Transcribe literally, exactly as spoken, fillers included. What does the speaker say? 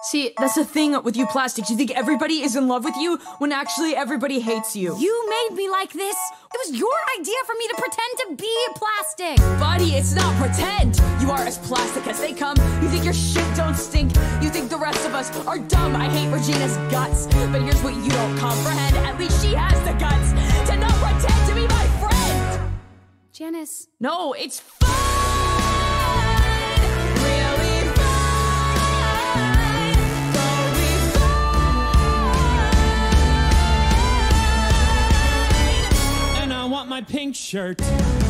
See, that's the thing with you plastics. You think everybody is in love with you when actually everybody hates you. You made me like this. It was your idea for me to pretend to be plastic. Buddy, it's not pretend. You are as plastic as they come. You think your shit don't stink. You think the rest of us are dumb. I hate Regina's guts. But here's what you don't comprehend. At least she has the guts to not pretend to be my friend. Janice. No, it's fun. Really fun. Totally fine. And I want my pink shirt.